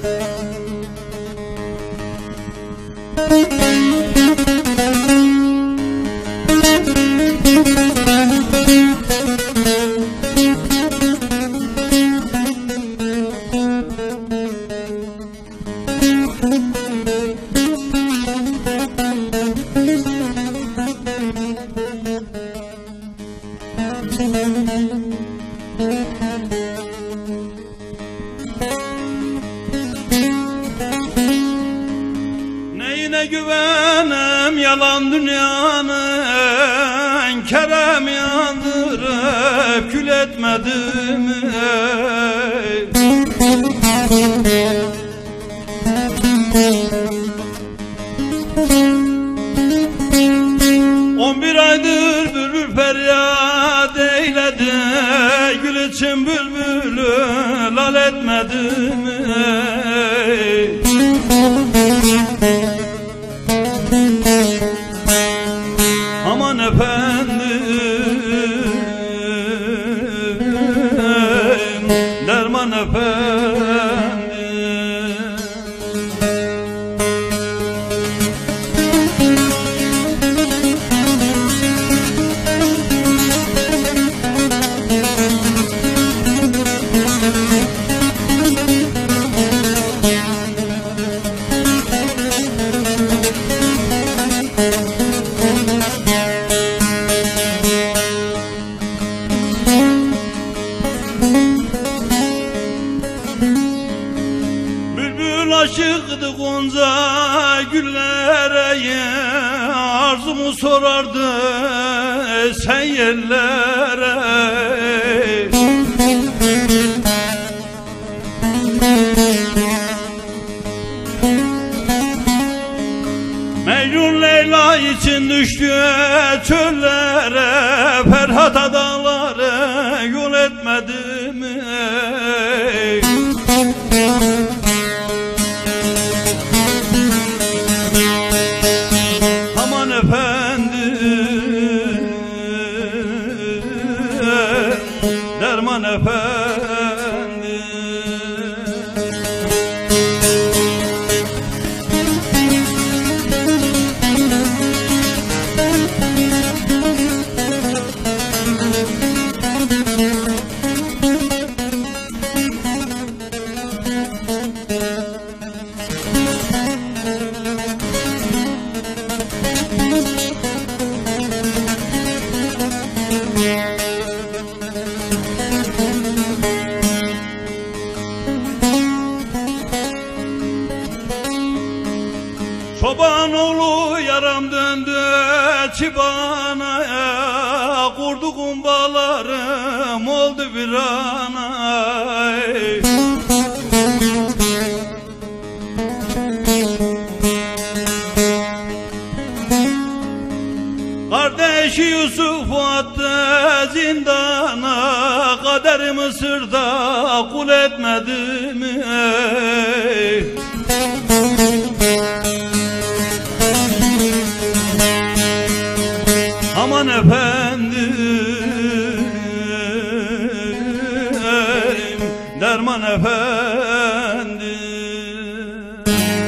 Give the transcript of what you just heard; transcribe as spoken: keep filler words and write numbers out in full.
Neyine güvenem yalan dünyanın, kerem yandırıp kül etmedim mi? On bir aydır bülbül feryat eyledi, gül için bülbülü lal etmedi mi? Aman efendim, derman efendim. Aşıktı Gonca güllere, arzumu sorardı sen yerlere. Mecnun Leyla için düştü çöllere, Ferhat dağları yol etmedi mi? Aman efendim, derman efendim. Çoban oğlu yaram döndü çibanaya, kurdu kumbalarım oldu bir ana. Kardeşi Yusuf attı zindana, kader Mısır'da kul etmedi mi? Aman efendim, derman efendim.